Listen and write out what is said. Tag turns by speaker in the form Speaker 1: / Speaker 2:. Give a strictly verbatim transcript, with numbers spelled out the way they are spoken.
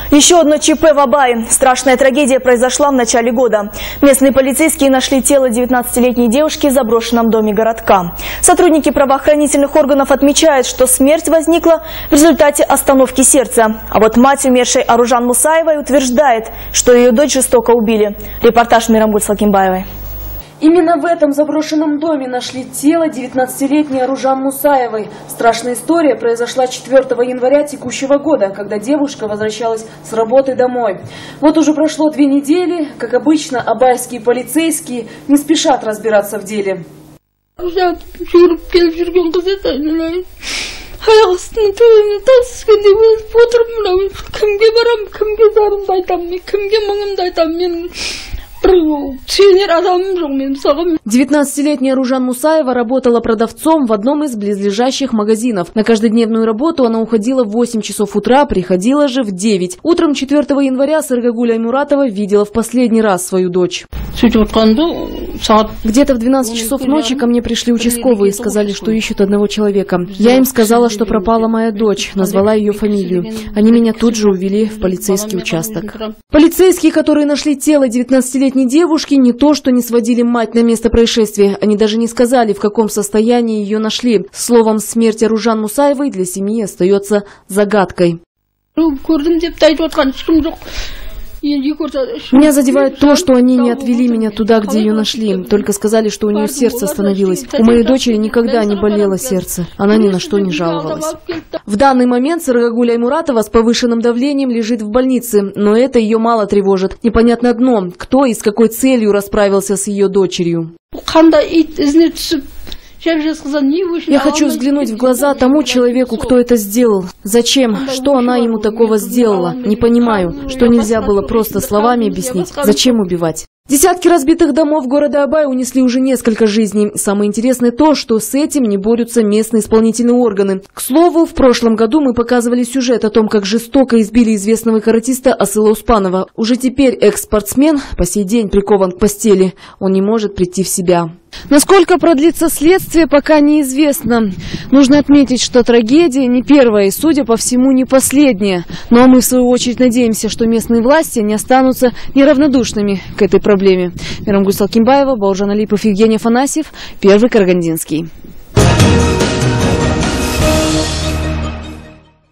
Speaker 1: Еще одно ЧП в Абае. Страшная трагедия произошла в начале года. Местные полицейские нашли тело девятнадцатилетней девушки в заброшенном доме городка. Сотрудники правоохранительных органов отмечают, что смерть возникла в результате остановки сердца. А вот мать умершей Аружан Мусаевой утверждает, что ее дочь жестоко убили. Репортаж Мирамгуль Салкимбаевой.
Speaker 2: Именно в этом заброшенном доме нашли тело девятнадцатилетней Аружан Мусаевой. Страшная история произошла четвёртого января текущего года, когда девушка возвращалась с работы домой. Вот уже прошло две недели. Как обычно, абайские полицейские не спешат разбираться в деле.
Speaker 3: девятнадцатилетняя Аружан Мусаева работала продавцом в одном из близлежащих магазинов. На каждодневную работу она уходила в восемь часов утра, приходила же в девять. Утром четвёртого января Сыргагуль Аймуратова видела в последний раз свою дочь. Где-то в двенадцать часов ночи ко мне пришли участковые и сказали, что ищут одного человека. Я им сказала, что пропала моя дочь, назвала ее фамилию. Они меня тут же увели в полицейский участок. Полицейские, которые нашли тело девятнадцатилетней девушки, не то что не сводили мать на место происшествия, они даже не сказали, в каком состоянии ее нашли. Словом, смерть Аружан Мусаевой для семьи остается загадкой. Меня задевает то, что они не отвели меня туда, где ее нашли. Только сказали, что у нее сердце остановилось. У моей дочери никогда не болело сердце. Она ни на что не жаловалась. В данный момент Сыргагуль Аймуратова с повышенным давлением лежит в больнице. Но это ее мало тревожит. Непонятно одно, кто и с какой целью расправился с ее дочерью. Я хочу взглянуть в глаза тому человеку, кто это сделал. Зачем? Что она ему такого сделала? Не понимаю, что нельзя было просто словами объяснить. Зачем убивать? Десятки разбитых домов города Абай унесли уже несколько жизней. Самое интересное то, что с этим не борются местные исполнительные органы. К слову, в прошлом году мы показывали сюжет о том, как жестоко избили известного каратиста Асыла Успанова. Уже теперь экс-спортсмен по сей день прикован к постели. Он не может прийти в себя. Насколько продлится следствие, пока неизвестно. Нужно отметить, что трагедия не первая и, судя по всему, не последняя. Ну а мы, в свою очередь, надеемся, что местные власти не останутся неравнодушными к этой проблеме. Мирамгуль Салкимбаева, Бауыржан Алипов, Евгений Афанасьев, Первый Карагандинский.